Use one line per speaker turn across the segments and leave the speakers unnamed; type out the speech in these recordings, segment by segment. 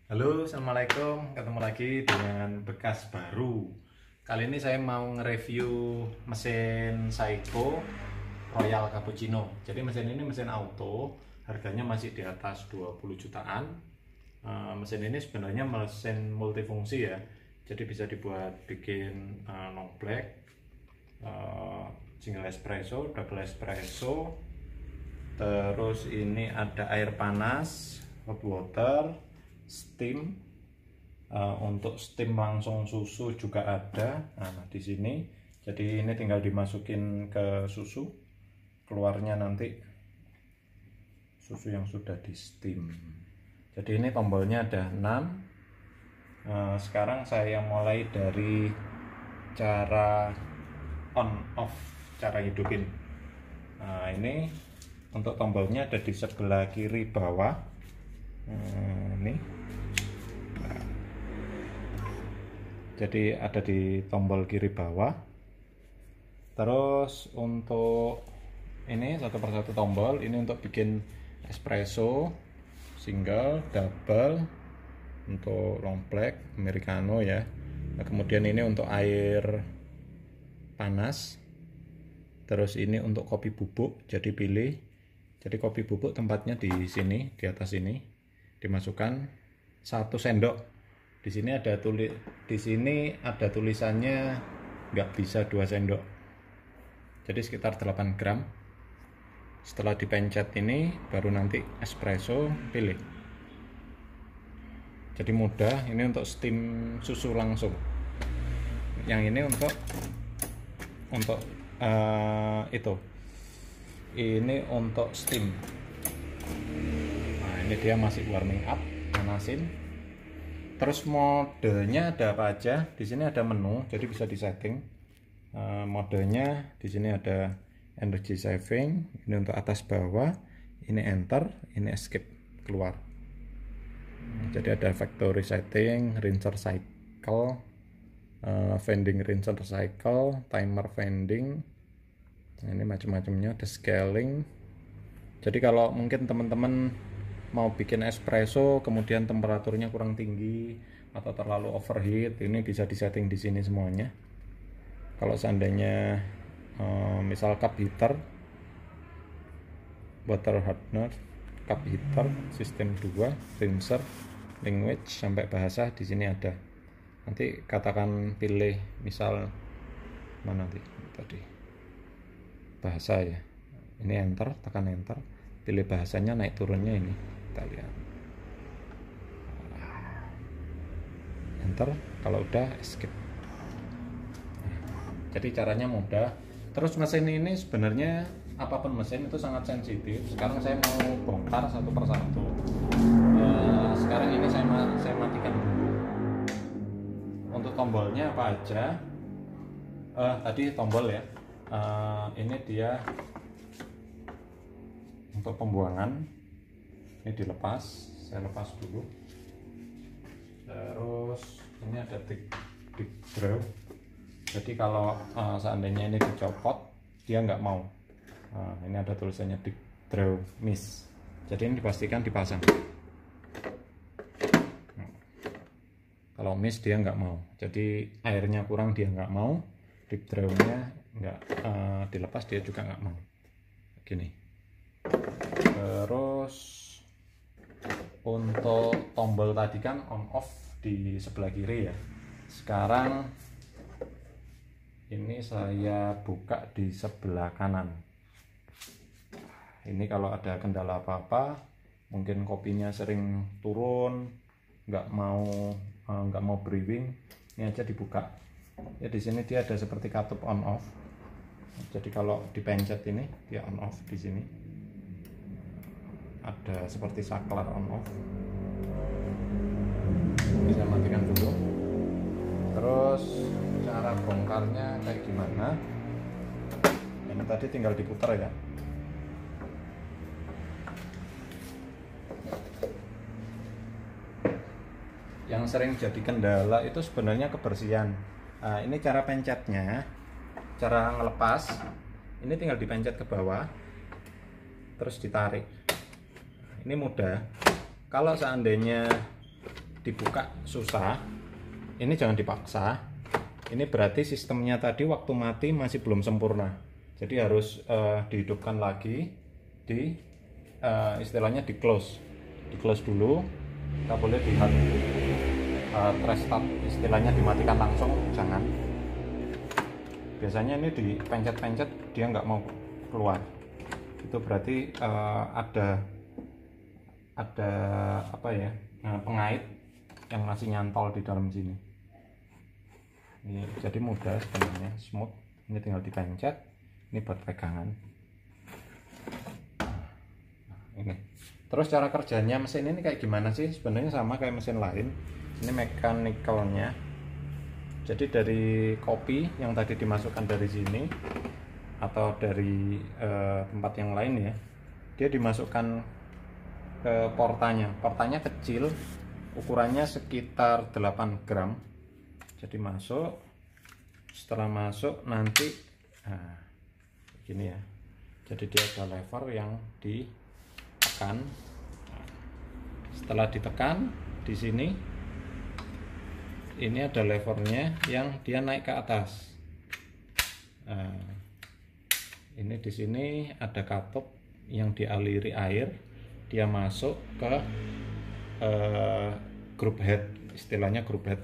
Halo, assalamualaikum. Ketemu lagi dengan bekas baru. Kali ini saya mau nge-review mesin Seiko Royal Cappuccino. Jadi mesin ini mesin auto, harganya masih di atas 20 jutaan. Mesin ini sebenarnya mesin multifungsi ya. Jadi bisa dibuat bikin long black, single espresso, double espresso. Terus ini ada air panas, hot water, steam. Untuk steam langsung susu juga ada. Nah, di sini jadi ini tinggal dimasukin ke susu, keluarnya nanti susu yang sudah di steam. Jadi ini tombolnya ada 6. Sekarang saya mulai dari cara on off, cara hidupin. Nah, ini untuk tombolnya ada di sebelah kiri bawah. Ini jadi ada di tombol kiri bawah. Terus untuk ini satu persatu tombol, ini untuk bikin espresso, single, double, untuk long black, americano ya. Nah, kemudian ini untuk air panas. Terus ini untuk kopi bubuk, jadi pilih. Jadi kopi bubuk tempatnya di sini, di atas ini. Dimasukkan 1 sendok. Di sini ada tulisannya nggak bisa 2 sendok. Jadi sekitar 8 gram. Setelah dipencet ini baru nanti espresso, pilih. Jadi mudah. Ini untuk steam susu langsung. Yang ini untuk itu. Ini untuk steam. Nah, ini dia masih warming up, panasin. Terus modenya ada apa aja? Di sini ada menu, jadi bisa disetting. Modenya di sini ada energy saving, ini untuk atas bawah, ini enter, ini escape keluar. Jadi ada factory setting, rinser cycle, vending rinser cycle, timer vending. Nah, ini macam-macamnya, ada scaling. Jadi kalau mungkin teman-teman mau bikin espresso kemudian temperaturnya kurang tinggi atau terlalu overheat, ini bisa disetting di sini semuanya. Kalau seandainya misal cup heater, water hardener, cup heater, sistem 2, rinser, language sampai bahasa di sini ada. Nanti katakan pilih misal mana tadi bahasa ya, ini enter, tekan enter, pilih bahasanya, naik turunnya ini kita lihat, enter, kalau udah escape. Jadi caranya mudah. Terus mesin ini sebenarnya apapun mesin itu sangat sensitif. Sekarang saya mau bongkar satu persatu. Sekarang ini saya matikan dulu. Untuk tombolnya apa aja? Tadi tombol ya. Ini dia untuk pembuangan, ini dilepas, saya lepas dulu. Terus ini ada dig draw, jadi kalau seandainya ini dicopot dia nggak mau. Ini ada tulisannya dig draw miss, jadi ini dipastikan dipasang. Kalau miss dia nggak mau, jadi airnya kurang dia nggak mau, dig drawnya nggak dilepas dia juga nggak mau gini. Terus untuk tombol tadi kan on off di sebelah kiri ya, sekarang ini saya buka di sebelah kanan. Ini kalau ada kendala apa-apa, mungkin kopinya sering turun, nggak mau brewing, ini aja dibuka ya. Di sini dia ada seperti katup on off. Jadi kalau dipencet ini dia on off, di sini ada seperti saklar on off. Bisa matikan dulu. Terus cara bongkarnya kayak gimana? Ini tadi tinggal diputar ya. Yang sering jadi kendala itu sebenarnya kebersihan. Nah, ini cara pencetnya, cara ngelepas. Ini tinggal dipencet ke bawah, terus ditarik. Ini mudah. Kalau seandainya dibuka susah, ini jangan dipaksa. Ini berarti sistemnya tadi waktu mati masih belum sempurna, jadi harus dihidupkan lagi, istilahnya di close dulu. Kita boleh di restart, istilahnya dimatikan langsung, jangan. Biasanya ini dipencet-pencet dia nggak mau keluar, itu berarti ada apa ya, pengait yang masih nyantol di dalam sini. Ini jadi mudah sebenarnya, smooth. Ini tinggal dipencet, ini buat pegangan. Ini terus cara kerjanya mesin ini kayak gimana sih? Sebenarnya sama kayak mesin lain. Ini mechanical-nya. Jadi dari kopi yang tadi dimasukkan dari sini atau dari tempat yang lain ya, dia dimasukkan ke portanya kecil, ukurannya sekitar 8 gram. Jadi masuk, setelah masuk nanti gini ya, jadi dia ada lever yang ditekan. Setelah ditekan di sini, ini ada levernya yang dia naik ke atas. Ini di sini ada katup yang dialiri air, dia masuk ke group head, istilahnya group head.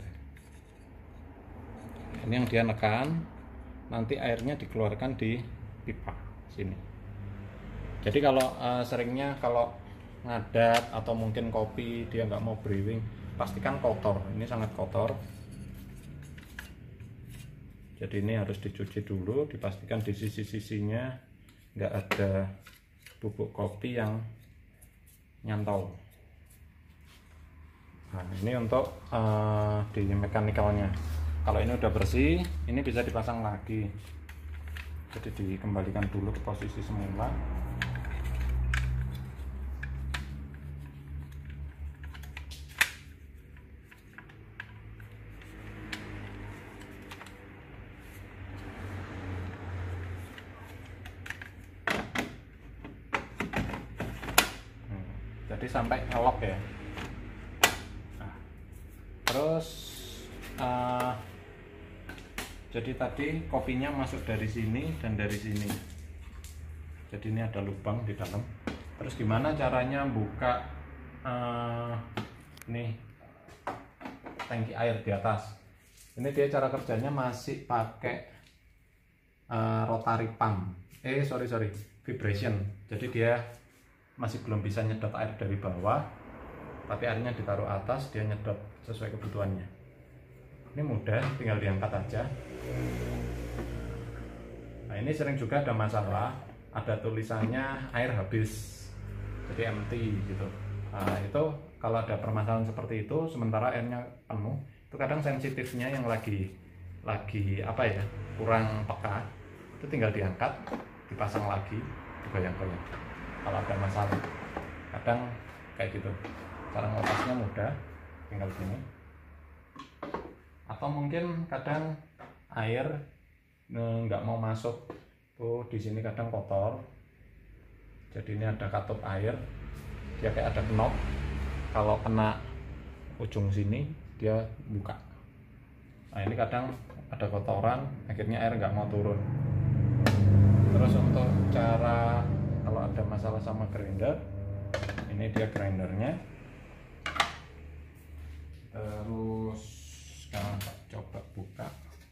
Ini yang dia nekan, nanti airnya dikeluarkan di pipa sini. Jadi kalau seringnya kalau ngadat atau mungkin kopi dia nggak mau brewing, pastikan kotor. Ini sangat kotor. Jadi ini harus dicuci dulu, dipastikan di sisi-sisinya nggak ada bubuk kopi yang nyantol. Nah, ini untuk di mekanikalnya. Kalau ini udah bersih, ini bisa dipasang lagi. Jadi dikembalikan dulu ke posisi semula. Jadi sampai elok ya. Nah, terus jadi tadi kopinya masuk dari sini dan dari sini. Jadi ini ada lubang di dalam. Terus gimana caranya buka nih tangki air di atas? Ini dia cara kerjanya masih pakai rotary pump. Sorry, vibration. Jadi dia masih belum bisa nyedot air dari bawah, tapi airnya ditaruh atas, dia nyedot sesuai kebutuhannya. Ini mudah, tinggal diangkat aja. Nah, ini sering juga ada masalah, ada tulisannya air habis, jadi empty gitu. Nah, itu kalau ada permasalahan seperti itu, sementara airnya penuh, itu kadang sensitifnya yang lagi apa ya, kurang peka, itu tinggal diangkat, dipasang lagi, digoyang-goyang. Kalau ada masalah, kadang kayak gitu. Cara melepasnya mudah, tinggal gini. Atau mungkin kadang air nggak mau masuk tuh, di sini kadang kotor. Jadi ini ada katup air, dia kayak ada knob. Kalau kena ujung sini dia buka. Nah, ini kadang ada kotoran, akhirnya air nggak mau turun. Terus untuk cara kalau ada masalah sama grinder, ini dia grindernya. Terus sekarang coba buka.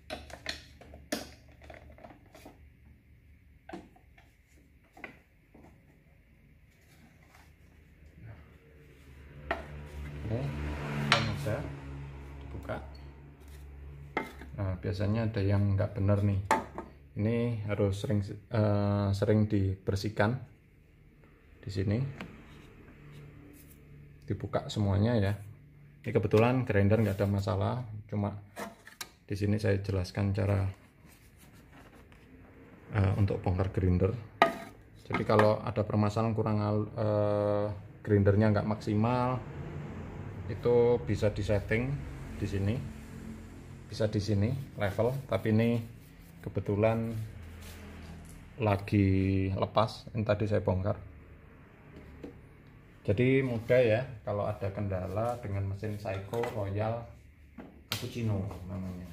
Oke, bisa dibuka. Nah, biasanya ada yang nggak benar nih. Ini harus sering dibersihkan. Di sini dibuka semuanya ya. Ini kebetulan grinder nggak ada masalah, cuma di sini saya jelaskan cara untuk bongkar grinder. Jadi kalau ada permasalahan kurang grindernya nggak maksimal, itu bisa disetting di sini, bisa di sini level. Tapi ini kebetulan lagi lepas, ini tadi saya bongkar. Jadi mudah ya kalau ada kendala dengan mesin Seiko Royal Cappuccino namanya.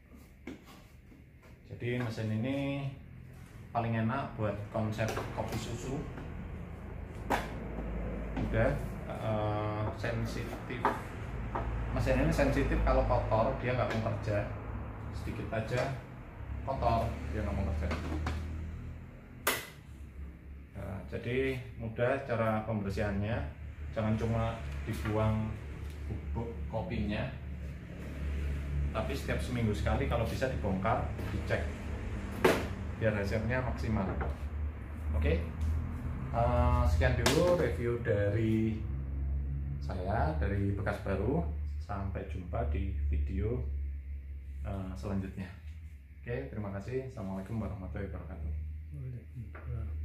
Jadi mesin ini paling enak buat konsep kopi susu. Udah sensitif. Mesin ini sensitif kalau kotor, dia nggak mau kerja. Sedikit aja kotor, dia nggak mau kerja. Nah, jadi mudah cara pembersihannya. Jangan cuma dibuang bubuk kopinya, tapi setiap seminggu sekali kalau bisa dibongkar, dicek biar hasilnya maksimal. Oke, sekian dulu review dari saya dari Bekas Baru. Sampai jumpa di video selanjutnya. Oke, terima kasih. Assalamualaikum warahmatullahi wabarakatuh.